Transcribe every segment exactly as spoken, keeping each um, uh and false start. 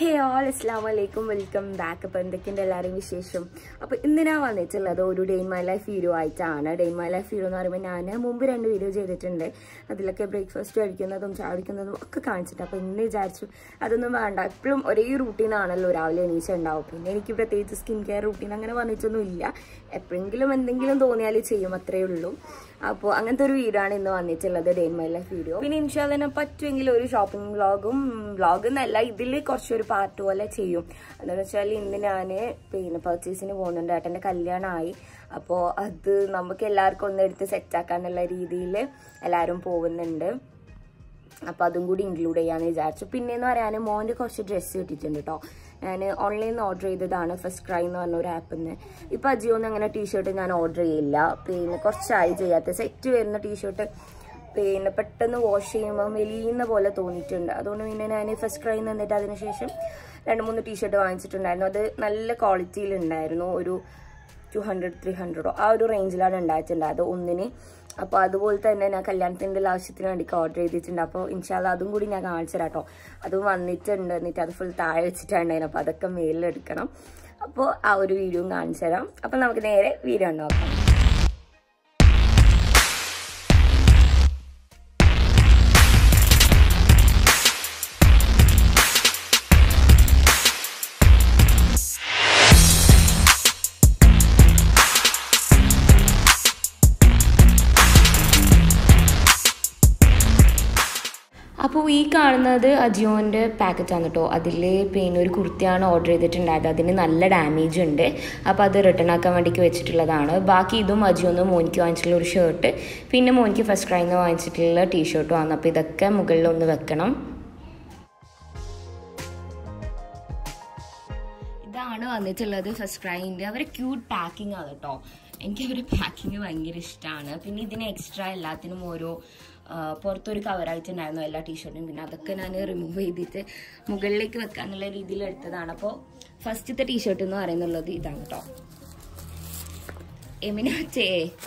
Hey all, assalamu alaikum, welcome back. അപ്പോൾ എന്തൊക്കെയുണ്ട് എല്ലാവരും വിശേഷം? അപ്പോൾ ഇന്ന് ഞാൻ വന്നിട്ടുള്ളത് ഒരു day in my life video ആയിട്ടാണ്. Day in my life video എന്ന് പറയുമ്പോൾ ഞാൻ മുമ്പ് രണ്ട് വീഡിയോ ചെയ്തിട്ടുണ്ട്. അതിലൊക്കെ ബ്രേക്ക്ഫാസ്റ്റ് കഴിക്കുന്നതും ചായ കുടിക്കുന്നതും ഒക്കെ കാണിച്ചിട്ട്. അപ്പോൾ ഇന്ന് വിചാരിച്ചു അതൊന്നും വേണ്ട, എപ്പോഴും ഒരേ റൂട്ടീനാണല്ലോ രാവിലെ എണീച്ചുണ്ടാവും. പിന്നെ എനിക്ക് പ്രത്യേകിച്ച് സ്കിൻ കെയർ റൂട്ടീൻ അങ്ങനെ വന്നിട്ടൊന്നും ഇല്ല. എപ്പോഴെങ്കിലും എന്തെങ്കിലും തോന്നിയാൽ ചെയ്യും, അത്രയേ ഉള്ളൂ. അപ്പോൾ അങ്ങനത്തെ ഒരു വീഡിയോ ആണ് ഇന്ന് വന്നിട്ടുള്ളത്, day in my life video. പിന്നെ ഇൻഷാല്ലാ തന്നെ പറ്റുമെങ്കിൽ ഒരു ഷോപ്പിംഗ് വ്ളോഗും വ്ളോഗ് എന്നല്ല, ഇതിൽ കുറച്ചൊരു പാർട്ട് പോലെ ചെയ്യും. എന്താണെന്ന് വെച്ചാൽ ഇന്ന് ഞാൻ പിന്നെ പർച്ചേസിന് പോകുന്നുണ്ട്. ഏട്ടൻ്റെ കല്യാണമായി. അപ്പോൾ അത് നമുക്ക് എല്ലാവർക്കും ഒന്ന് എടുത്ത് സെറ്റാക്കാന്നുള്ള രീതിയിൽ എല്ലാവരും പോകുന്നുണ്ട്. അപ്പോൾ അതും കൂടി ഇൻക്ലൂഡ് ചെയ്യാമെന്ന് വിചാരിച്ചു. പിന്നെയെന്ന് പറയാൻ മോൻ്റെ കുറച്ച് ഡ്രസ്സ് കിട്ടിയിട്ടുണ്ട് കേട്ടോ. ഞാൻ ഓൺലൈനിൽ നിന്ന് ഓർഡർ ചെയ്തതാണ്, ഫസ്റ്റ് ക്രൈ എന്ന് പറഞ്ഞ ഒരു ആപ്പിൽ നിന്ന്. ഇപ്പോൾ അജിയോന്ന് അങ്ങനെ ടീഷർട്ട് ഞാൻ ഓർഡർ ചെയ്യില്ല. പിന്നെ കുറച്ചായി ചെയ്യാത്ത സെറ്റ് വരുന്ന ടീഷർട്ട് പിന്നെ പെട്ടെന്ന് വാഷ് ചെയ്യുമ്പോൾ മെലിയുന്ന പോലെ തോന്നിയിട്ടുണ്ട്. അതുകൊണ്ട് പിന്നെ ഞാൻ ഫസ്റ്റ് ക്രൈ നിന്നിട്ട് അതിനുശേഷം രണ്ട് മൂന്ന് ടീഷർട്ട് വാങ്ങിച്ചിട്ടുണ്ടായിരുന്നു. അത് നല്ല ക്വാളിറ്റിയിലുണ്ടായിരുന്നു. ഒരു ടു ഹൺഡ്രഡ് ത്രീ ഹൺഡ്രഡോ ആ ഒരു റേഞ്ചിലാണ് ഉണ്ടായിട്ടുണ്ടായത് ഒന്നിന്. അപ്പോൾ അതുപോലെ തന്നെ ഞാൻ കല്യാണത്തിൻ്റെ ആവശ്യത്തിന് വേണ്ടിക്ക് ഓർഡർ ചെയ്തിട്ടുണ്ട്. അപ്പോൾ ഇൻഷാല്ലാ അതും കൂടി ഞാൻ കാണിച്ചു തരാം കേട്ടോ. അതും വന്നിട്ടുണ്ട്, എന്നിട്ട് അത് ഫുൾ താഴെ വെച്ചിട്ടുണ്ടായിരുന്നു. അപ്പോൾ അതൊക്കെ മേലിലെടുക്കണം. അപ്പോൾ ആ ഒരു വീഡിയോയും കാണിച്ചു തരാം. അപ്പോൾ നമുക്ക് നേരെ വീഡിയോ നോക്കാം. അപ്പോൾ ഈ കാണുന്നത് അജിയോൻ്റെ പാക്കറ്റാണ് കേട്ടോ. അതിൽ പിന്നെ ഒരു കുർത്തിയാണ് ഓർഡർ ചെയ്തിട്ടുണ്ടായത്. അതിന് നല്ല ഡാമേജ് ഉണ്ട്. അപ്പോൾ അത് റിട്ടേൺ ആക്കാൻ വേണ്ടിക്ക് വെച്ചിട്ടുള്ളതാണ്. ബാക്കി ഇതും അജിയോന്ന് മോനിക്ക് വാങ്ങിച്ചിട്ടുള്ള ഒരു ഷർട്ട്, പിന്നെ മോനിക്ക് ഫസ്റ്റ് ക്രൈയിൽ നിന്ന് വാങ്ങിച്ചിട്ടുള്ള ടീഷർട്ടും ആണ്. അപ്പോൾ ഇതൊക്കെ മുകളിലൊന്ന് വെക്കണം. ഇതാണ് വന്നിട്ടുള്ളത് ഫസ്റ്റ് ക്രൈൻ്റെ. അവരെ ക്യൂട്ട് പാക്കിംഗ് ആണ് കേട്ടോ. എനിക്ക് അവരുടെ പാക്കിങ് ഭയങ്കര ഇഷ്ടമാണ്. പിന്നെ ഇതിന് എക്സ്ട്രാ എല്ലാത്തിനും ഓരോ പുറത്തൊരു കവറായിട്ടുണ്ടായിരുന്നു എല്ലാ ടീഷർട്ടും. പിന്നെ അതൊക്കെ ഞാൻ റിമൂവ് ചെയ്തിട്ട് മുകളിലേക്ക് വെക്കാന്നുള്ള രീതിയിൽ എടുത്തതാണ്. അപ്പോൾ ഫസ്റ്റത്തെ ടീഷർട്ട് എന്ന് പറയുന്നുള്ളത് ഇതാണ് കേട്ടോ. എമിനാച്ചേ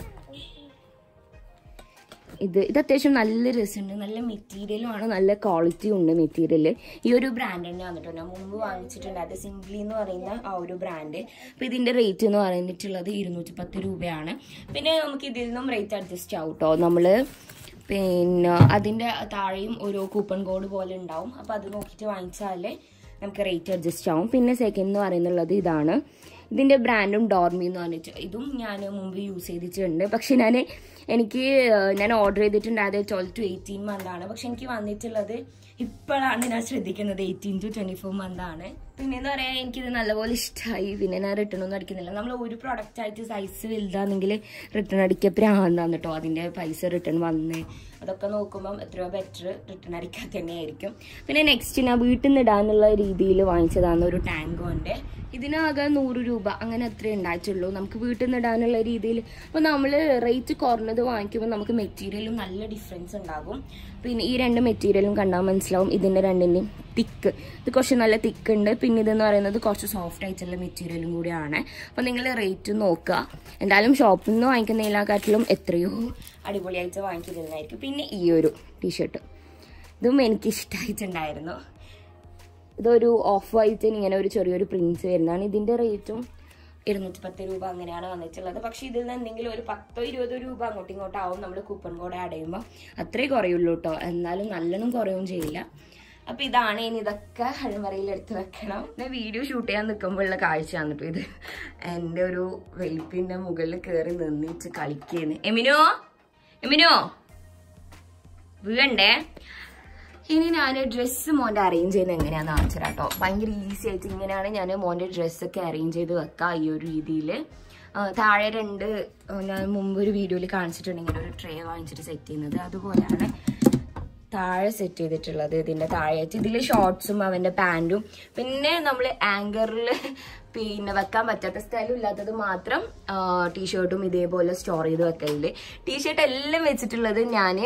ഇത് ഇത് അത്യാവശ്യം നല്ല രസമുണ്ട്. നല്ല മെറ്റീരിയലുമാണ്, നല്ല ക്വാളിറ്റിയും ഉണ്ട് മെറ്റീരിയൽ. ഈ ഒരു ബ്രാൻഡ് തന്നെ വന്നിട്ടുണ്ട്. ഞാൻ മുമ്പ് വാങ്ങിച്ചിട്ടുണ്ട്. അത് സിംപ്ലി എന്ന് പറയുന്ന ആ ഒരു ബ്രാൻഡ്. അപ്പോൾ ഇതിൻ്റെ റേറ്റ് എന്ന് പറഞ്ഞിട്ടുള്ളത് ഇരുന്നൂറ്റി പത്ത് രൂപയാണ്. പിന്നെ നമുക്ക് ഇതിൽ നിന്നും റേറ്റ് അഡ്ജസ്റ്റ് ആവും കേട്ടോ. നമ്മൾ പിന്നെ അതിൻ്റെ താഴെയും ഒരു കൂപ്പൺ കോഡ് പോലെ ഉണ്ടാവും. അപ്പോൾ അത് നോക്കിയിട്ട് വാങ്ങിച്ചാൽ നമുക്ക് റേറ്റ് അഡ്ജസ്റ്റ് ആവും. പിന്നെ സെക്കൻഡ് എന്ന് പറയുന്നുള്ളത് ഇതാണ്. ഇതിൻ്റെ ബ്രാൻഡും ഡോർമി എന്ന് പറഞ്ഞിട്ട് ഇതും ഞാൻ മുമ്പ് യൂസ് ചെയ്തിട്ടുണ്ട്. പക്ഷെ ഞാൻ എനിക്ക് ഞാൻ ഓർഡർ ചെയ്തിട്ടുണ്ടായത് ട്വൽവ് ടു എയ്റ്റീൻ മന്താണ്. പക്ഷെ എനിക്ക് വന്നിട്ടുള്ളത് ഇപ്പോഴാണ് ഞാൻ ശ്രദ്ധിക്കുന്നത് എയ്റ്റീൻ ടു ട്വൻറ്റി ഫോർ മന്താണ്. പിന്നെ എന്താ പറയുക, എനിക്കിത് നല്ലപോലെ ഇഷ്ടമായി. പിന്നെ ഞാൻ റിട്ടേൺ ഒന്നും അടിക്കുന്നില്ല. നമ്മൾ ഒരു പ്രൊഡക്റ്റ് ആയിട്ട് സൈസ് വലുതാണെങ്കിൽ റിട്ടേൺ അടിക്കുക പ്രാന്താണ് കേട്ടോ. അതിൻ്റെ പൈസ റിട്ടേൺ വന്ന് അതൊക്കെ നോക്കുമ്പം എത്രയോ ബെറ്റർ റിട്ടേൺ അടിക്കാതെ തന്നെയായിരിക്കും. പിന്നെ നെക്സ്റ്റ് ഞാൻ വീട്ടിൽ നിന്ന് ഇടാനുള്ള രീതിയിൽ വാങ്ങിച്ചതാണ് ഒരു ടാങ്കോൻ്റെ. ഇതിനാകെ നൂറ് രൂപ അങ്ങനെ അത്രേ ഉണ്ടായിട്ടുള്ളൂ നമുക്ക് വീട്ടിൽ നിന്ന് ഇടാനുള്ള രീതിയിൽ. അപ്പോൾ നമ്മൾ റേറ്റ് കുറഞ്ഞത് വാങ്ങിക്കുമ്പോൾ നമുക്ക് മെറ്റീരിയലും നല്ല ഡിഫറൻസ് ഉണ്ടാകും. പിന്നെ ഈ രണ്ട് മെറ്റീരിയലും കണ്ടാൽ മനസ്സിലാവും ഇതിൻ്റെ രണ്ടിൻ്റെയും തിക്ക്. ഇത് കുറച്ച് നല്ല തിക്ക് ഉണ്ട്. പിന്നെ ഇതെന്ന് പറയുന്നത് കുറച്ച് സോഫ്റ്റ് ആയിട്ടുള്ള മെറ്റീരിയലും കൂടിയാണ്. അപ്പോൾ നിങ്ങൾ റേറ്റ് നോക്കുക. എന്തായാലും ഷോപ്പിൽ നിന്ന് വാങ്ങിക്കുന്നതിനെക്കാട്ടിലും എത്രയോ അടിപൊളിയായിട്ട് വാങ്ങിക്കുന്നതായിരിക്കും. പിന്നെ ഈ ഒരു ടീഷർട്ട് ഇതും എനിക്കിഷ്ടമായിട്ടുണ്ടായിരുന്നു. ഇതൊരു ഓഫ് വൈറ്റിന് ഇങ്ങനെ ഒരു ചെറിയൊരു പ്രിൻസ് വരുന്നതാണ്. ഇതിൻ്റെ റേറ്റും ഇരുന്നൂറ്റി പത്ത് രൂപ അങ്ങനെയാണ് വന്നിട്ടുള്ളത്. പക്ഷേ ഇതിൽ നിന്ന് എന്തെങ്കിലും ഒരു പത്തോ ഇരുപതോ രൂപ അങ്ങോട്ടും ഇങ്ങോട്ടും ആവും. നമ്മൾ കൂപ്പൺ കോഡ് ആഡ് ചെയ്യുമ്പോൾ അത്രേ കുറയുള്ളൂ കേട്ടോ. എന്നാലും നല്ലോണം കുറയും ചെയ്യില്ല. അപ്പോൾ ഇതാണ്. ഇനി ഇതൊക്കെ അലമാരയിൽ എടുത്ത് വെക്കണം. ഞാൻ വീഡിയോ ഷൂട്ട് ചെയ്യാൻ നിൽക്കുമ്പോഴുള്ള കാഴ്ചയാണ് കേട്ടോ ഇത്. എൻ്റെ ഒരു വെൽപ്പിൻ്റെ മുകളിൽ കയറി നിന്നിട്ട് കളിക്കുന്നു. എമിനോ എമിനോ വീഴണ്ടേ. ഇനി ഞാൻ ഡ്രസ്സ് മോൻ്റെ അറേഞ്ച് ചെയ്യുന്നത് എങ്ങനെയാണെന്ന് കാണിച്ചു തരാം കേട്ടോ. ഭയങ്കര ഈസി ആയിട്ട് ഇങ്ങനെയാണ് ഞാൻ മോൻ്റെ ഡ്രസ്സൊക്കെ അറേഞ്ച് ചെയ്ത് വെക്കുക. ഈ ഒരു രീതിയിൽ താഴെ രണ്ട് ഞാൻ മുമ്പ് ഒരു വീഡിയോയിൽ കാണിച്ചിട്ടുണ്ട് ഇങ്ങനെ ഒരു ട്രേ വാങ്ങിച്ചിട്ട് സെറ്റ് ചെയ്യുന്നത്. അതുപോലെയാണ് താഴെ സെറ്റ് ചെയ്തിട്ടുള്ളത്. ഇതിൻ്റെ താഴെയായിട്ട് ഇതിൽ ഷോർട്ട്സും അവൻ്റെ പാൻറ്റും പിന്നെ നമ്മൾ ആങ്കറിൽ പിന്നെ വെക്കാൻ പറ്റാത്ത സ്ഥലം ഇല്ലാത്തത് മാത്രം ടീഷർട്ടും ഇതേപോലെ സ്റ്റോർ ചെയ്ത് വെക്കലിൽ. ടീഷർട്ട് എല്ലാം വെച്ചിട്ടുള്ളത് ഞാൻ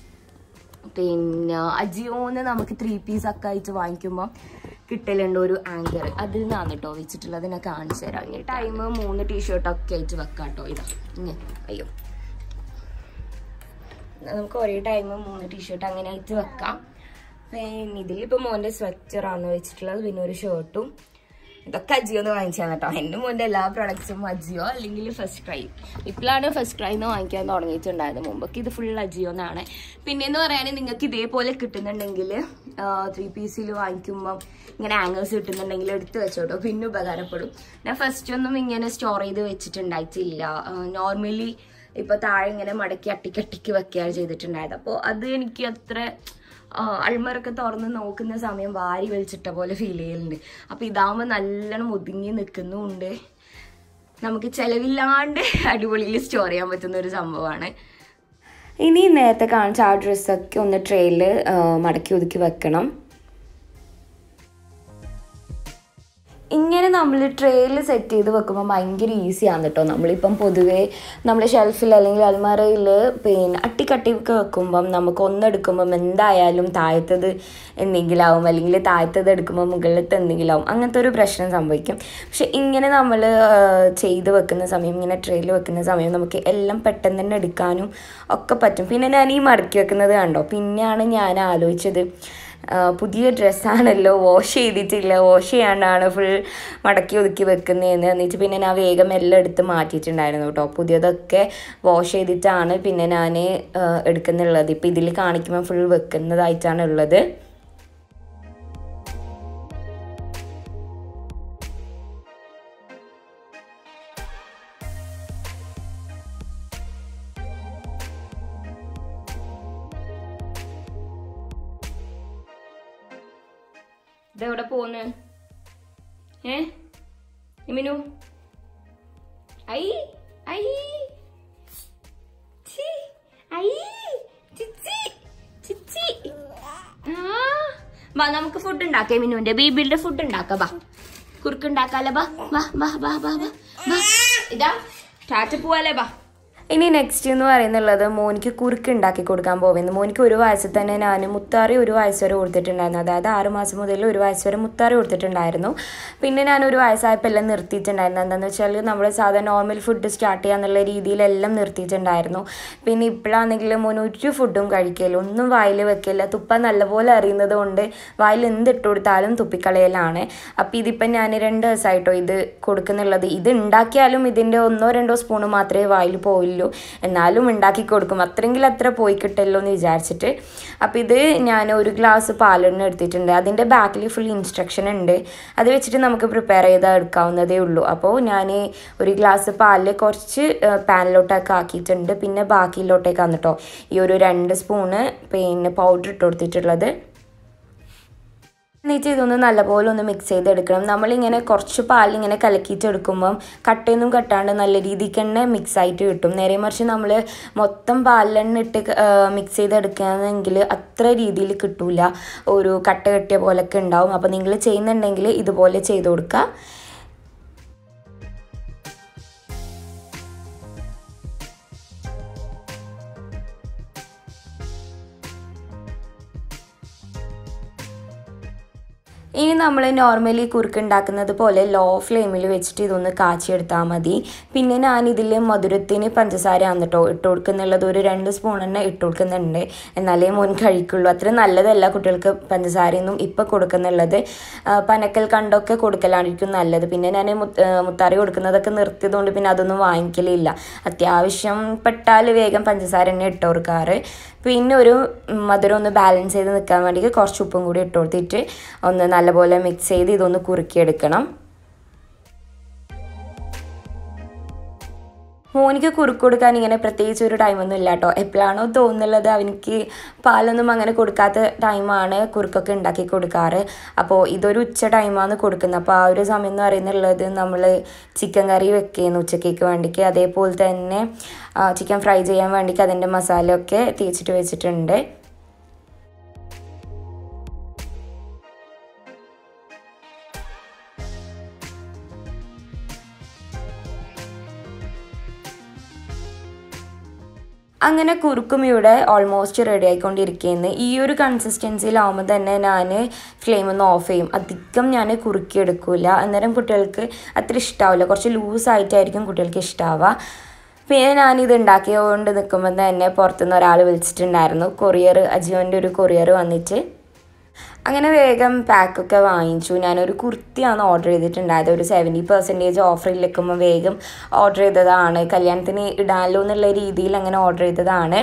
പിന്നെ അജിയോന്ന് നമുക്ക് ത്രീ പീസ് ഒക്കെ ആയിട്ട് വാങ്ങിക്കുമ്പോൾ കിട്ടലുണ്ട് ഒരു ആങ്കർ. അതിൽ നിന്നാണ് കേട്ടോ വെച്ചിട്ടുള്ളത്. ഞാൻ കാണിച്ചു തരാം. ഈ ടൈം മൂന്ന് ടീഷർട്ടൊക്കെ ആയിട്ട് വെക്കാം കേട്ടോ. ഇതാ ഇങ്ങനെ അയ്യോ നമുക്ക് ഒരേ ടൈം മൂന്ന് ടീഷർട്ട് അങ്ങനെ ആയിട്ട് വെക്കാം. പിന്നെ ഇതിലിപ്പോൾ മോൻ്റെ സ്വെറ്ററാണ് വെച്ചിട്ടുള്ളത്, പിന്നെ ഒരു ഷർട്ടും. ഇതൊക്കെ അജിയോന്ന് വാങ്ങിച്ചാൽ കേട്ടോ. എൻ്റെ മോൻ്റെ എല്ലാ പ്രൊഡക്ട്സും അജിയോ അല്ലെങ്കിൽ ഫസ്റ്റ് ക്രൈ. ഇപ്പോഴാണ് ഫസ്റ്റ് ക്രൈ എന്ന് വാങ്ങിക്കാൻ തുടങ്ങിയിട്ടുണ്ടായത്, മുമ്പൊക്കെ ഇത് ഫുൾ അജിയോന്നാണ്. പിന്നെയെന്ന് പറയാൻ നിങ്ങൾക്ക് ഇതേപോലെ കിട്ടുന്നുണ്ടെങ്കിൽ ത്രീ പീസിൽ വാങ്ങിക്കുമ്പം ഇങ്ങനെ ആംഗിൾസ് കിട്ടുന്നുണ്ടെങ്കിൽ എടുത്ത് വെച്ചോട്ടോ, പിന്നെ ഉപകാരപ്പെടും. ഞാൻ ഫസ്റ്റ് ഒന്നും ഇങ്ങനെ സ്റ്റോർ ചെയ്ത് വെച്ചിട്ടുണ്ടായിട്ടില്ല. നോർമലി ഇപ്പോൾ താഴെ ഇങ്ങനെ മടക്കി അട്ടിക്കട്ടിക്ക് വെക്കുകയാണ് ചെയ്തിട്ടുണ്ടായത്. അപ്പോൾ അത് എനിക്ക് അത്ര അൾമറൊക്കെ തുറന്ന് നോക്കുന്ന സമയം വാരി വലിച്ചിട്ട പോലെ ഫീൽ ചെയ്യലുണ്ട്. അപ്പോൾ ഇതാകുമ്പോൾ നല്ലോണം ഒതുങ്ങി നിൽക്കുന്നുമുണ്ട്, നമുക്ക് ചിലവില്ലാണ്ട് അടിപൊളിയിൽ സ്റ്റോർ ചെയ്യാൻ പറ്റുന്ന ഒരു സംഭവമാണ്. ഇനി നേരത്തെ കാണിച്ച ആ ഡ്രസ്സൊക്കെ ഒന്ന് ട്രെയിൽ മടക്കി ഒതുക്കി വെക്കണം. ഇങ്ങനെ നമ്മൾ ട്രെയിൽ സെറ്റ് ചെയ്ത് വെക്കുമ്പോൾ ഭയങ്കര ഈസിയാണ് കേട്ടോ. നമ്മളിപ്പം പൊതുവേ നമ്മൾ ഷെൽഫിൽ അല്ലെങ്കിൽ അൽമാരയിൽ പിന്നെ അട്ടിക്കട്ടിയൊക്കെ വെക്കുമ്പം നമുക്ക് ഒന്നെടുക്കുമ്പം എന്തായാലും താഴത്തത് എന്തെങ്കിലും ആവും, അല്ലെങ്കിൽ താഴത്തത് എടുക്കുമ്പോൾ മുകളിലത്തെ എന്തെങ്കിലും ആവും, അങ്ങനത്തെ ഒരു പ്രശ്നം സംഭവിക്കും. പക്ഷെ ഇങ്ങനെ നമ്മൾ ചെയ്ത് വെക്കുന്ന സമയം, ഇങ്ങനെ ട്രെയിൽ വെക്കുന്ന സമയം നമുക്ക് എല്ലാം പെട്ടെന്ന് തന്നെ എടുക്കാനും ഒക്കെ പറ്റും. പിന്നെ ഞാൻ ഈ മടക്കി വെക്കുന്നത് കണ്ടോ, പിന്നെയാണ് ഞാൻ ആലോചിച്ചത് പുതിയ ഡ്രസ്സാണല്ലോ, വാഷ് ചെയ്തിട്ടില്ല, വാഷ് ചെയ്യാണ്ടാണ് ഫുൾ മടക്കി ഒതുക്കി വെക്കുന്നതെന്ന് എന്നിട്ട് പിന്നെ ഞാൻ വേഗം എല്ലാം എടുത്ത് മാറ്റിയിട്ടുണ്ടായിരുന്നു കേട്ടോ. പുതിയതൊക്കെ വാഷ് ചെയ്തിട്ടാണ് പിന്നെ ഞാൻ എടുക്കുന്നുള്ളത്. ഇപ്പം ഇതിൽ കാണിക്കുമ്പോൾ ഫുൾ വെക്കുന്നതായിട്ടാണ് ഉള്ളത്. ഇതെവിടെ പോന്ന് ഏ ഇമിനു? ഐ ഐ ഐ ചിച്ചി ചിച്ചി. വാ നമുക്ക് ഫുഡ് ഉണ്ടാക്കാം, മിനുവിന്റെ ബേബിയുടെ ഫുഡ് ഉണ്ടാക്കാം. വാ കുറുക്കുണ്ടാക്കാലോ, വാ വാ വാ വാ വാ വാ. ഇതാ ടാറ്റ പോവാലേ, വാ. ഇനി നെക്സ്റ്റ് എന്ന് പറയുന്നുള്ളത് മോനിക്ക് കുറുക്ക് ഉണ്ടാക്കി കൊടുക്കാൻ പോകുന്നു. മോനിക്ക് ഒരു വയസ്സിൽ തന്നെ ഞാൻ മുത്താറി ഒരു വയസ്സ് വരെ കൊടുത്തിട്ടുണ്ടായിരുന്നു, അതായത് ആറ് മാസം മുതൽ ഒരു വയസ്സ് വരെ മുത്താറി കൊടുത്തിട്ടുണ്ടായിരുന്നു. പിന്നെ ഞാൻ ഒരു വയസ്സായപ്പോൾ എല്ലാം നിർത്തിയിട്ടുണ്ടായിരുന്നു. എന്താണെന്ന് വെച്ചാൽ നമ്മൾ സാധാരണ നോർമൽ ഫുഡ് സ്റ്റാർട്ട് ചെയ്യാന്നുള്ള രീതിയിലെല്ലാം നിർത്തിയിട്ടുണ്ടായിരുന്നു. പിന്നെ ഇപ്പോഴാണെങ്കിൽ മോന് ഒരു ഫുഡും കഴിക്കില്ല, ഒന്നും വായിൽ വെക്കില്ല, തുപ്പ നല്ലപോലെ അറിയുന്നത് കൊണ്ട് വായിൽ എന്തിട്ട് കൊടുത്താലും തുപ്പിക്കളയലാണ്. അപ്പോൾ ഇതിപ്പം ഞാൻ രണ്ട് ദിവസമായിട്ടോ ഇത് കൊടുക്കുന്നുള്ളത്. ഇത് ഉണ്ടാക്കിയാലും ഇതിൻ്റെ ഒന്നോ രണ്ടോ സ്പൂണ് മാത്രമേ വായിൽ പോയില്ല, എന്നാലും ഉണ്ടാക്കി കൊടുക്കും, അത്രയെങ്കിലും അത്ര പോയി കിട്ടല്ലോ എന്ന് വിചാരിച്ചിട്ട്. അപ്പം ഇത് ഞാൻ ഒരു ഗ്ലാസ് പാലെണ്ണ എടുത്തിട്ടുണ്ട്. അതിൻ്റെ ബാക്കിൽ ഫുൾ ഇൻസ്ട്രക്ഷൻ ഉണ്ട്, അത് വെച്ചിട്ട് നമുക്ക് പ്രിപ്പയർ ചെയ്താൽ എടുക്കാവുന്നതേ ഉള്ളൂ. അപ്പോൾ ഞാൻ ഒരു ഗ്ലാസ് പാലിൽ കുറച്ച് പാനിലോട്ടൊക്കെ ആക്കിയിട്ടുണ്ട്. പിന്നെ ബാക്കിയിലോട്ടേക്കാണ് കേട്ടോ ഈ ഒരു രണ്ട് സ്പൂണ് പിന്നെ പൗഡർ ഇട്ട് കൊടുത്തിട്ടുള്ളത്. എന്നിട്ട് ഇതൊന്ന് നല്ലപോലെ ഒന്ന് മിക്സ് ചെയ്തെടുക്കണം. നമ്മളിങ്ങനെ കുറച്ച് പാലിങ്ങനെ കലക്കിയിട്ട് എടുക്കുമ്പം കട്ടയൊന്നും കട്ടാണ്ട് നല്ല രീതിക്ക് തന്നെ മിക്സ് ആയിട്ട് കിട്ടും. നേരെ മറിച്ച് നമ്മൾ മൊത്തം പാലിലെണ്ണ ഇട്ട് മിക്സ് ചെയ്തെടുക്കുകയാണെങ്കിൽ അത്ര രീതിയിൽ കിട്ടില്ല, ഒരു കട്ട കെട്ടിയ പോലൊക്കെ ഉണ്ടാവും. അപ്പോൾ നിങ്ങൾ ചെയ്യുന്നുണ്ടെങ്കിൽ ഇതുപോലെ ചെയ്ത് കൊടുക്കുക. ഇനി നമ്മൾ നോർമലി കുറുക്കുണ്ടാക്കുന്നത് പോലെ ലോ ഫ്ലെയിമിൽ വെച്ചിട്ട് ഇതൊന്ന് കാച്ചിയെടുത്താൽ മതി. പിന്നെ ഞാനിതിൽ മധുരത്തിന് പഞ്ചസാരയാണ് കേട്ടോ ഇട്ട് കൊടുക്കുന്നുള്ളത്. ഒരു രണ്ട് സ്പൂൺ തന്നെ ഇട്ട് കൊടുക്കുന്നുണ്ട്, എന്നാലേ മോൻ കഴിക്കുള്ളൂ. അത്ര നല്ലതല്ല കുട്ടികൾക്ക് പഞ്ചസാരയൊന്നും ഇപ്പം കൊടുക്കുന്നുള്ളത്. പനക്കൽ കണ്ടൊക്കെ കൊടുക്കലായിരിക്കും നല്ലത്. പിന്നെ ഞാൻ മുത്താറി കൊടുക്കുന്നതൊക്കെ നിർത്തിയതുകൊണ്ട് പിന്നെ അതൊന്നും വാങ്ങിക്കലില്ല. അത്യാവശ്യം പെട്ടാൽ വേഗം പഞ്ചസാര തന്നെ ഇട്ട് കൊടുക്കാറ്. പിന്നെ ഒരു മധുരം ഒന്ന് ബാലൻസ് ചെയ്ത് നിൽക്കാൻ വേണ്ടി കുറച്ച് ഉപ്പും കൂടി ഇട്ട് കൊടുത്തിട്ട് ഒന്ന് നല്ലപോലെ മിക്സ് ചെയ്ത് ഇതൊന്ന് കുറുക്കിയെടുക്കണം. മോനിക്ക് കുറുക്ക് കൊടുക്കാൻ ഇങ്ങനെ പ്രത്യേകിച്ച് ഒരു ടൈമൊന്നും ഇല്ല കേട്ടോ. എപ്പോഴാണോ തോന്നുന്നുള്ളത് അവനിക്ക് പാലൊന്നും അങ്ങനെ കൊടുക്കാത്ത ടൈമാണ് കുറുക്കൊക്കെ ഉണ്ടാക്കി കൊടുക്കാറ്. അപ്പോൾ ഇതൊരു ഉച്ച ടൈമാണ് കൊടുക്കുന്നത്. അപ്പോൾ ആ ഒരു സമയം എന്ന് പറയുന്നുള്ളത് നമ്മൾ ചിക്കൻ കറി വെക്കുന്നു ഉച്ചക്കേക്ക് വേണ്ടിക്ക്. അതേപോലെ തന്നെ ചിക്കൻ ഫ്രൈ ചെയ്യാൻ വേണ്ടിക്ക് അതിൻ്റെ മസാലയൊക്കെ തേച്ചിട്ട് വെച്ചിട്ടുണ്ട്. അങ്ങനെ കുറുക്കും ഇവിടെ ഓൾമോസ്റ്റ് റെഡി ആയിക്കൊണ്ടിരിക്കുന്നത്. ഈ ഒരു കൺസിസ്റ്റൻസിയിലാവുമ്പോൾ തന്നെ ഞാൻ ഫ്ലെയിം ഒന്ന് ഓഫ് ചെയ്യും. അധികം ഞാൻ കുറുക്കിയെടുക്കില്ല, അന്നേരം കുട്ടികൾക്ക് അത്ര ഇഷ്ടാവില്ല. കുറച്ച് ലൂസായിട്ടായിരിക്കും കുട്ടികൾക്ക് ഇഷ്ടാവുക. പിന്നെ ഞാനിത് ഉണ്ടാക്കിയതുകൊണ്ട് നിൽക്കുമ്പോൾ തന്നെ പുറത്തുനിന്ന് ഒരാൾ വിളിച്ചിട്ടുണ്ടായിരുന്നു. കൊറിയർ, അജിയോൻ്റെ ഒരു കൊറിയർ വന്നിട്ട് അങ്ങനെ വേഗം പാക്കൊക്കെ വാങ്ങിച്ചു. ഞാനൊരു കുർത്തിയാണ് ഓർഡർ ചെയ്തിട്ടുണ്ടായത്. ഒരു സെവൻറ്റി പെർസെൻറ്റേജ് ഓഫറിൽ നിൽക്കുമ്പോൾ വേഗം ഓർഡർ ചെയ്തതാണ്. കല്യാണത്തിന് ഇടാമല്ലോ എന്നുള്ള രീതിയിൽ അങ്ങനെ ഓർഡർ ചെയ്തതാണ്.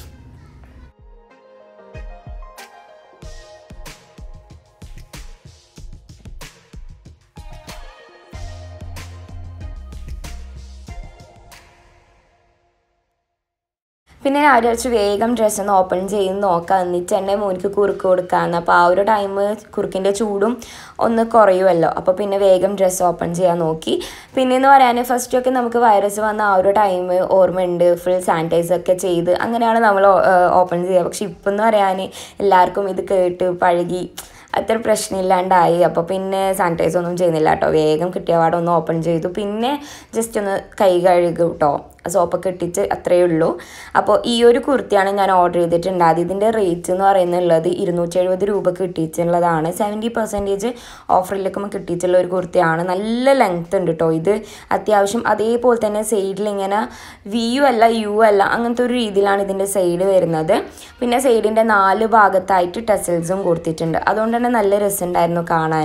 പിന്നെ ഞാൻ വിചാരിച്ചു വേഗം ഡ്രസ്സൊന്ന് ഓപ്പൺ ചെയ്ത് നോക്കാം, എന്നിട്ട് തന്നെ മോനിക്ക് കുറുക്ക് കൊടുക്കാമെന്ന്. അപ്പോൾ ആ ഒരു ടൈം കുറുക്കിൻ്റെ ചൂടും ഒന്ന് കുറയുമല്ലോ. അപ്പോൾ പിന്നെ വേഗം ഡ്രസ്സ് ഓപ്പൺ ചെയ്യാൻ നോക്കി. പിന്നെയെന്ന് പറയാൻ ഫസ്റ്റൊക്കെ നമുക്ക് വൈറസ് വന്ന ആ ഒരു ടൈം ഓർമ്മയുണ്ട്. ഫുൾ സാനിറ്റൈസൊക്കെ ചെയ്ത് അങ്ങനെയാണ് നമ്മൾ ഓപ്പൺ ചെയ്യുക. പക്ഷെ ഇപ്പം എന്ന് പറയാൻ എല്ലാവർക്കും ഇത് കേട്ട് പഴകി അത്ര പ്രശ്നമില്ലാണ്ടായി. അപ്പോൾ പിന്നെ സാനിറ്റൈസ് ഒന്നും ചെയ്യുന്നില്ല കേട്ടോ. വേഗം കിട്ടിയ പാടെ ഒന്ന് ഓപ്പൺ ചെയ്തു. പിന്നെ ജസ്റ്റ് ഒന്ന് കൈ കഴുകും കേട്ടോ, സോപ്പൊക്കെ ഇട്ടിച്ച് അത്രയേ ഉള്ളൂ. അപ്പോൾ ഈ ഒരു കുർത്തിയാണ് ഞാൻ ഓർഡർ ചെയ്തിട്ടുണ്ടായത്. ഇതിൻ്റെ റേറ്റ് എന്ന് പറയുന്നുള്ളത് ഇരുന്നൂറ്റി എഴുപത് രൂപ കിട്ടിയിട്ടുള്ളതാണ്. സെവൻറ്റി പെർസെൻറ്റേജ് ഓഫറിലേക്കും കിട്ടിയിട്ടുള്ള ഒരു കുർത്തിയാണ്. നല്ല ലെങ്ത് ഉണ്ട് കേട്ടോ. ഇത് അത്യാവശ്യം അതേപോലെ തന്നെ സൈഡിൽ ഇങ്ങനെ വി യു അല്ല യു അല്ല അങ്ങനത്തെ ഒരു രീതിയിലാണ് ഇതിൻ്റെ സൈഡ് വരുന്നത്. പിന്നെ സൈഡിൻ്റെ നാല് ഭാഗത്തായിട്ട് ടെസൽസും കൊടുത്തിട്ടുണ്ട്. അതുകൊണ്ട് തന്നെ നല്ല രസമുണ്ടായിരുന്നു കാണാൻ.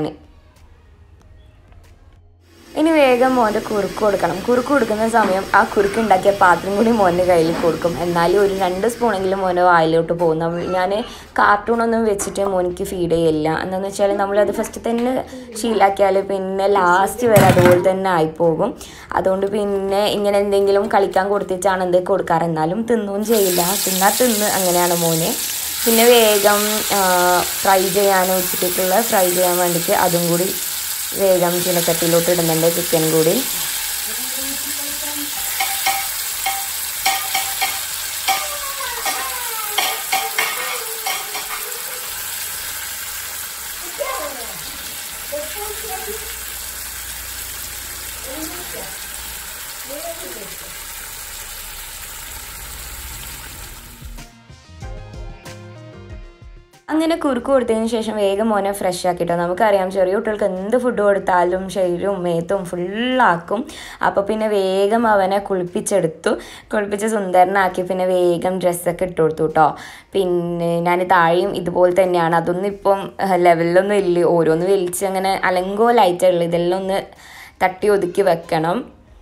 ഇനി വേഗം മോൻ്റെ കുറുക്ക് കൊടുക്കണം. കുറുക്ക് കൊടുക്കുന്ന സമയം ആ കുറുക്ക് ഉണ്ടാക്കിയ പാത്രം കൂടി മോൻ്റെ കയ്യിൽ കൊടുക്കും. എന്നാലും ഒരു രണ്ട് സ്പൂണെങ്കിലും മോൻ്റെ വായിലോട്ട് പോകും. നമ്മൾ ഞാൻ കാർട്ടൂണൊന്നും വെച്ചിട്ട് മോനിക്ക് ഫീഡ് ചെയ്യില്ല. എന്താണെന്ന് വെച്ചാൽ നമ്മളത് ഫസ്റ്റ് തന്നെ ശീലാക്കിയാൽ പിന്നെ ലാസ്റ്റ് വരെ അതുപോലെ തന്നെ ആയിപ്പോകും. അതുകൊണ്ട് പിന്നെ ഇങ്ങനെ എന്തെങ്കിലും കളിക്കാൻ കൊടുത്തിട്ടാണ് എന്ത് കൊടുക്കാറ്. എന്നാലും തിന്നുകയും ചെയ്യില്ല, തിന്നാൽ തിന്ന് അങ്ങനെയാണ് മോന്. പിന്നെ വേഗം ഫ്രൈ ചെയ്യാൻ വെച്ചിട്ടുള്ള ഫ്രൈ ചെയ്യാൻ വേണ്ടിയിട്ട് അതും കൂടി വേഗം ചീനച്ചട്ടിയിലോട്ട് ഇടുന്നുണ്ട്, ചിക്കൻ കൂടി. അങ്ങനെ കുറുക്ക് കൊടുത്തതിന് ശേഷം വേഗം മോനെ ഫ്രഷ് ആക്കിയിട്ടോ. നമുക്കറിയാം ചെറിയ കുട്ടികൾക്ക് എന്ത് ഫുഡ് കൊടുത്താലും ശരീരവും മേത്തും ഫുള്ളാക്കും. അപ്പോൾ പിന്നെ വേഗം അവനെ കുളിപ്പിച്ചെടുത്തു. കുളിപ്പിച്ച് സുന്ദരനാക്കി പിന്നെ വേഗം ഡ്രസ്സൊക്കെ ഇട്ട് കൊടുത്തു കേട്ടോ. പിന്നെ ഞാൻ താഴെയും ഇതുപോലെ തന്നെയാണ്. അതൊന്നും ഇപ്പം ലെവലിലൊന്നും ഇല്ല. ഓരോന്ന് വലിച്ച് അങ്ങനെ അലങ്കോലായിട്ടുള്ളൂ. ഇതെല്ലാം ഒന്ന് തട്ടി ഒതുക്കി വെക്കണം.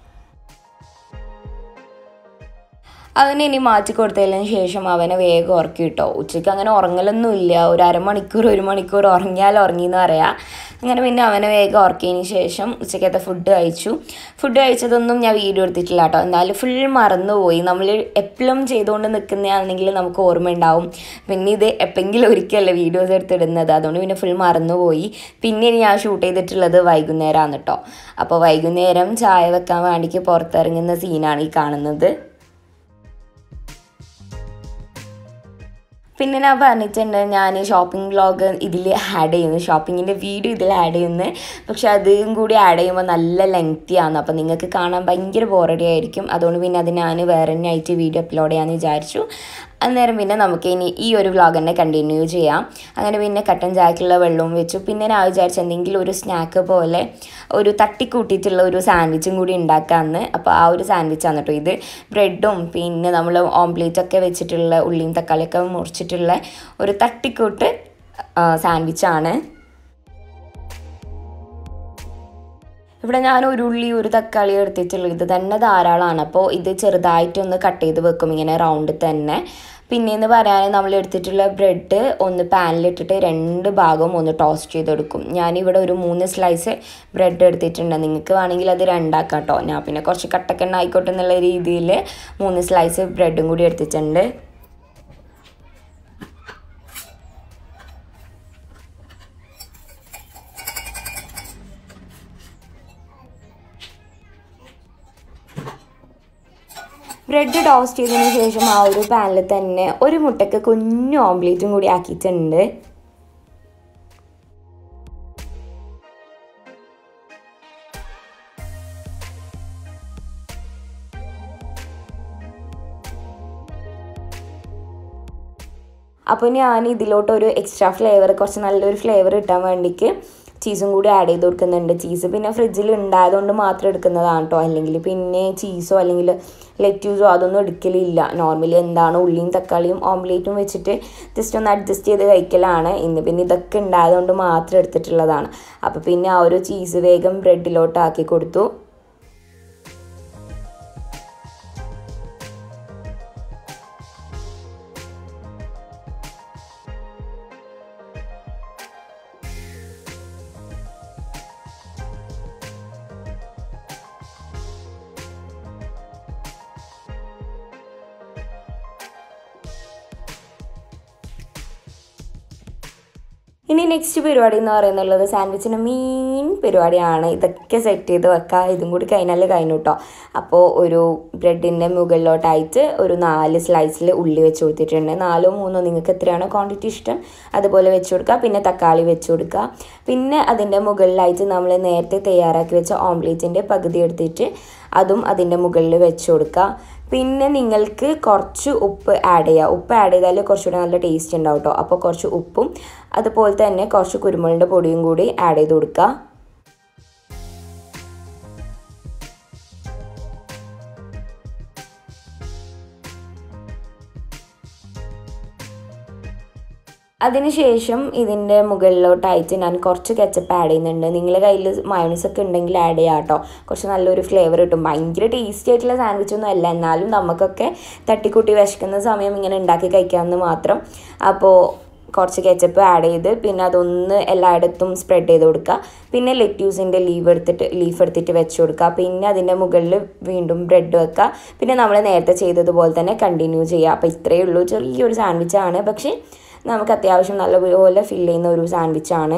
അവനെ ഇനി മാറ്റി കൊടുത്തതിന് ശേഷം അവനെ വേഗം ഉറക്കി കിട്ടോ. ഉച്ചയ്ക്ക് അങ്ങനെ ഉറങ്ങലൊന്നുമില്ല. ഒരു അരമണിക്കൂർ ഒരു മണിക്കൂർ ഉറങ്ങിയാൽ ഉറങ്ങിയെന്ന് പറയാം. അങ്ങനെ പിന്നെ അവനെ വേഗം ഉറക്കിയതിന് ശേഷം ഉച്ചയ്ക്കത്തെ ഫുഡ് കഴിച്ചു. ഫുഡ് കഴിച്ചതൊന്നും ഞാൻ വീഡിയോ എടുത്തിട്ടില്ല കേട്ടോ. എന്നാലും ഫുൾ മറന്നുപോയി. നമ്മൾ എപ്പോഴും ചെയ്തുകൊണ്ട് നിൽക്കുന്നതാണെങ്കിൽ നമുക്ക് ഓർമ്മ ഉണ്ടാവും. പിന്നെ ഇത് എപ്പോഴെങ്കിലും ഒരിക്കലല്ലേ വീഡിയോസ് എടുത്തിടുന്നത്. അതുകൊണ്ട് പിന്നെ ഫുൾ മറന്നുപോയി. പിന്നെ ഞാൻ ഷൂട്ട് ചെയ്തിട്ടുള്ളത് വൈകുന്നേരമാണ് കേട്ടോ. അപ്പോൾ വൈകുന്നേരം ചായ വെക്കാൻ വേണ്ടിയിട്ട് പുറത്തിറങ്ങുന്ന സീനാണ് ഈ കാണുന്നത്. പിന്നെ ഞാൻ പറഞ്ഞിട്ടുണ്ട് ഞാൻ ഷോപ്പിംഗ് വ്ളോഗ് ഇതിൽ ആഡ് ചെയ്യുന്നു, ഷോപ്പിങ്ങിൻ്റെ വീഡിയോ ഇതിൽ ആഡ് ചെയ്യുന്നു. പക്ഷെ അതും കൂടി ആഡ് ചെയ്യുമ്പോൾ നല്ല ലെങ്തിയാണ്. അപ്പോൾ നിങ്ങൾക്ക് കാണാൻ ഭയങ്കര ബോറടി ആയിരിക്കും. അതുകൊണ്ട് പിന്നെ അത് ഞാൻ വേറെ തന്നെ ആയിട്ട് വീഡിയോ അപ്ലോഡ് ചെയ്യാമെന്ന് വിചാരിച്ചു. അന്നേരം പിന്നെ നമുക്ക് ഇനി ഈ ഒരു വ്ളോഗ് തന്നെ കണ്ടിന്യൂ ചെയ്യാം. അങ്ങനെ പിന്നെ കട്ടൻ ചായക്കുള്ള വെള്ളവും വെച്ചു. പിന്നെ ഞാൻ വിചാരിച്ചു എന്തെങ്കിലും ഒരു സ്നാക്ക് പോലെ ഒരു തട്ടിക്കൂട്ടിയിട്ടുള്ള ഒരു സാൻഡ്വിച്ചും കൂടി ഉണ്ടാക്കാമെന്ന്. അപ്പോൾ ആ ഒരു സാൻഡ്വിച്ചാണ് കേട്ടോ ഇത്. ബ്രെഡും പിന്നെ നമ്മൾ ഓംപ്ലേറ്റൊക്കെ വെച്ചിട്ടുള്ള ഉള്ളിയും തക്കാളിയൊക്കെ മുറിച്ചിട്ടുള്ള ഒരു തട്ടിക്കൂട്ട് സാൻഡ്വിച്ചാണ്. ഇവിടെ ഞാൻ ഒരു ഉള്ളി ഒരു തക്കാളി എടുത്തിട്ടുള്ളൂ. ഇത് തന്നെ ധാരാളമാണ്. അപ്പോൾ ഇത് ചെറുതായിട്ടൊന്ന് കട്ട് ചെയ്ത് വെക്കും ഇങ്ങനെ റൗണ്ട് തന്നെ. പിന്നെയെന്ന് പറയാൻ നമ്മൾ എടുത്തിട്ടുള്ള ബ്രെഡ് ഒന്ന് പാനിലിട്ടിട്ട് രണ്ട് ഭാഗവും ഒന്ന് ടോസ്റ്റ് ചെയ്തെടുക്കും. ഞാനിവിടെ ഒരു മൂന്ന് സ്ലൈസ് ബ്രെഡ് എടുത്തിട്ടുണ്ട്. നിങ്ങൾക്ക് വേണമെങ്കിൽ അത് രണ്ടാക്കാം കേട്ടോ. ഞാൻ പിന്നെ കുറച്ച് കട്ടക്കെണ്ണ ആയിക്കോട്ടെ എന്നുള്ള രീതിയിൽ മൂന്ന് സ്ലൈസ് ബ്രെഡും കൂടി എടുത്തിട്ടുണ്ട്. ബ്രെഡ് ടോസ്റ്റ് ചെയ്തതിന് ശേഷം ആ ഒരു പാനിൽ തന്നെ ഒരു മുട്ടയ്ക്ക് കുഞ്ഞു ഓംപ്ലേറ്റും കൂടി ആക്കിയിട്ടുണ്ട്. അപ്പോൾ ഞാൻ ഇതിലോട്ടൊരു എക്സ്ട്രാ ഫ്ലേവർ കുറച്ച് നല്ലൊരു ഫ്ലേവർ കിട്ടാൻ വേണ്ടിക്ക് ചീസും കൂടി ആഡ് ചെയ്ത് കൊടുക്കുന്നുണ്ട്. ചീസ് പിന്നെ ഫ്രിഡ്ജിൽ ഉണ്ടായതുകൊണ്ട് മാത്രം എടുക്കുന്നതാണ് കേട്ടോ. അല്ലെങ്കിൽ പിന്നെ ചീസോ അല്ലെങ്കിൽ ലെറ്റ്യൂസോ അതൊന്നും എടുക്കലില്ല. നോർമലി എന്താണ് ഉള്ളിയും തക്കാളിയും ഓംലേറ്റും വെച്ചിട്ട് ജസ്റ്റ് ഒന്ന് അഡ്ജസ്റ്റ് ചെയ്ത് കഴിക്കലാണ്. ഇന്ന് പിന്നെ ഇതൊക്കെ ഉണ്ടായതുകൊണ്ട് മാത്രം എടുത്തിട്ടുള്ളതാണ്. അപ്പോൾ പിന്നെ ആ ഒരു ചീസ് വേഗം ബ്രെഡിലോട്ട് ആക്കി കൊടുത്തു. ഇനി നെക്സ്റ്റ് പരിപാടി എന്ന് പറയുന്നുള്ളത് സാൻഡ്വിച്ചിൻ്റെ മെയിൻ പരിപാടിയാണ്. ഇതൊക്കെ സെറ്റ് ചെയ്ത് വെക്കുക. ഇതും കൂടി കഴിഞ്ഞാൽ കഴിഞ്ഞു കേട്ടോ. അപ്പോൾ ഒരു ബ്രെഡിൻ്റെ മുകളിലോട്ടായിട്ട് ഒരു നാല് സ്ലൈസിൽ ഉള്ളി വെച്ച് കൊടുത്തിട്ടുണ്ട്. നാലോ മൂന്നോ നിങ്ങൾക്ക് എത്രയാണോ ക്വാണ്ടിറ്റി ഇഷ്ടം അതുപോലെ വെച്ച് കൊടുക്കുക. പിന്നെ തക്കാളി വെച്ച് കൊടുക്കുക. പിന്നെ അതിൻ്റെ മുകളിലായിട്ട് നമ്മൾ നേരത്തെ തയ്യാറാക്കി വെച്ച ഓംലേറ്റിൻ്റെ പകുതി എടുത്തിട്ട് അതും അതിൻ്റെ മുകളിൽ വെച്ച് കൊടുക്കുക. പിന്നെ നിങ്ങൾക്ക് കുറച്ച് ഉപ്പ് ആഡ് ചെയ്യുക. ഉപ്പ് ആഡ് ചെയ്താൽ കുറച്ചുകൂടി നല്ല ടേസ്റ്റ് ഉണ്ടാവും കേട്ടോ. അപ്പോൾ കുറച്ച് ഉപ്പും അതുപോലെ തന്നെ കുറച്ച് കുരുമുളകിൻ്റെ പൊടിയും കൂടി ആഡ് ചെയ്ത് കൊടുക്കുക. അതിനുശേഷം ഇതിൻ്റെ മുകളിലോട്ടായിട്ട് ഞാൻ കുറച്ച് കെച്ചപ്പ് ആഡ് ചെയ്യുന്നുണ്ട്. നിങ്ങളുടെ കയ്യിൽ മയോണൈസൊക്കെ ഉണ്ടെങ്കിൽ ആഡ് ചെയ്യാം കേട്ടോ. കുറച്ച് നല്ലൊരു ഫ്ലേവർ കിട്ടും. ഭയങ്കര ടേസ്റ്റി ആയിട്ടുള്ള സാൻഡ്വിച്ചൊന്നും അല്ല, എന്നാലും നമുക്കൊക്കെ തട്ടിക്കൂട്ടി വിശക്കുന്ന സമയം ഇങ്ങനെ ഉണ്ടാക്കി കഴിക്കാമെന്ന് മാത്രം. അപ്പോൾ കുറച്ച് കെച്ചപ്പ് ആഡ് ചെയ്ത് പിന്നെ അതൊന്ന് എല്ലായിടത്തും സ്പ്രെഡ് ചെയ്ത് കൊടുക്കുക. പിന്നെ ലെറ്റ്യൂസിൻ്റെ ലീവ് എടുത്തിട്ട് ലീഫ് എടുത്തിട്ട് വെച്ച് കൊടുക്കുക. പിന്നെ അതിൻ്റെ മുകളിൽ വീണ്ടും ബ്രെഡ് വെക്കുക. പിന്നെ നമ്മൾ നേരത്തെ ചെയ്തതുപോലെ തന്നെ കണ്ടിന്യൂ ചെയ്യുക. അപ്പോൾ ഇത്രയേ ഉള്ളൂ. ചെറിയൊരു സാൻഡ്വിച്ചാണ്, പക്ഷേ നമുക്ക് അത്യാവശ്യം നല്ലപോലെ ഫിൽ ചെയ്യുന്ന ഒരു സാൻഡ്വിച്ചാണ്.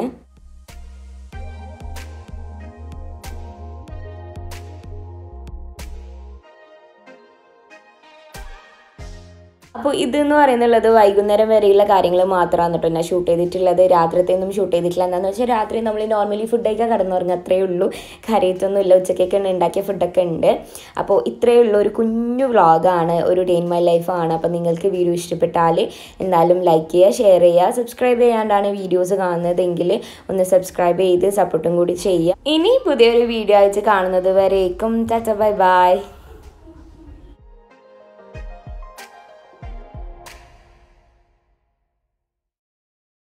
അപ്പോൾ ഇതെന്ന് പറയുന്നുള്ളത് വൈകുന്നേരം വരെയുള്ള കാര്യങ്ങൾ മാത്രമാണ് കേട്ടോ ഞാൻ ഷൂട്ട് ചെയ്തിട്ടുള്ളത്. രാത്രിത്തെയൊന്നും ഷൂട്ട് ചെയ്തിട്ടില്ല. എന്താണെന്ന് വെച്ചാൽ രാത്രി നമ്മൾ നോർമലി ഫുഡൊക്കെ കടന്നുറങ്ങുക, അത്രയേ ഉള്ളൂ. കാര്യത്തൊന്നും ഇല്ല. ഉച്ചക്കൊക്കെ ഉണ്ടാക്കിയ ഫുഡൊക്കെ ഉണ്ട്. അപ്പോൾ ഇത്രയേ ഉള്ളൂ. ഒരു കുഞ്ഞു വ്ളോഗാണ്, ഒരു ഡേ ഇൻ മൈ ലൈഫാണ്. അപ്പോൾ നിങ്ങൾക്ക് വീഡിയോ ഇഷ്ടപ്പെട്ടാൽ എന്തായാലും ലൈക്ക് ചെയ്യുക, ഷെയർ ചെയ്യുക. സബ്സ്ക്രൈബ് ചെയ്യാണ്ടാണ് വീഡിയോസ് കാണുന്നതെങ്കിൽ ഒന്ന് സബ്സ്ക്രൈബ് ചെയ്ത് സപ്പോർട്ടും കൂടി ചെയ്യുക. ഇനി പുതിയൊരു വീഡിയോ ആയിട്ട് കാണുന്നത് വരേക്കും ടാറ്റ ബൈ ബൈ.